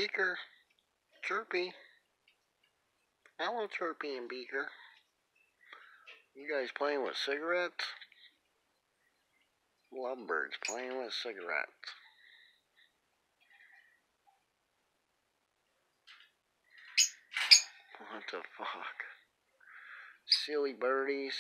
Beaker, Chirpy. Hello, Chirpy and Beaker. You guys playing with cigarettes? Lovebirds playing with cigarettes. What the fuck? Silly birdies.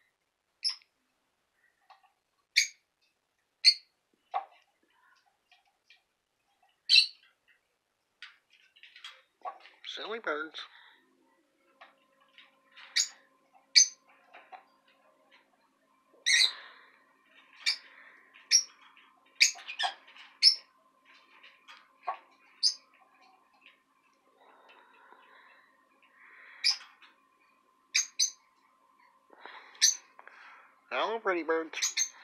Silly birds. Hello, pretty birds.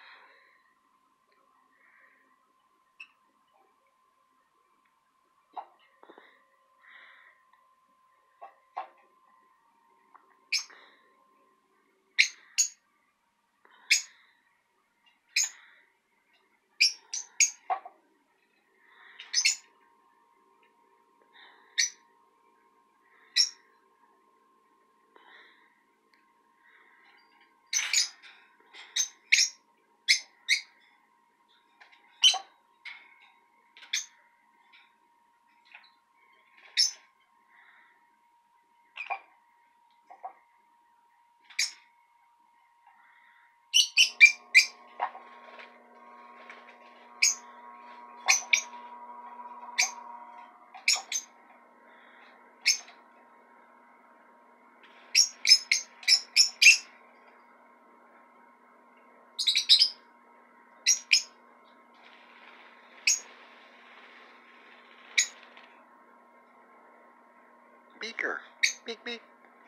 Beaker. Beak, beak.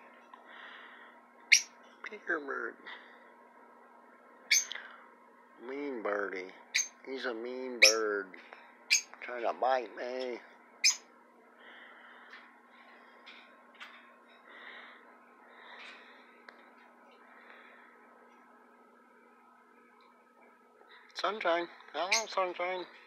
Beaker bird. Mean birdie. He's a mean bird. Trying to bite me. Sunshine. Hello, Sunshine.